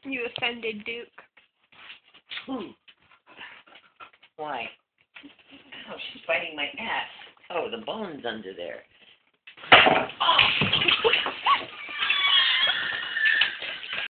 You offended Duke. Ooh. Why? Oh, she's biting my ass. Oh, the bone's under there. Oh!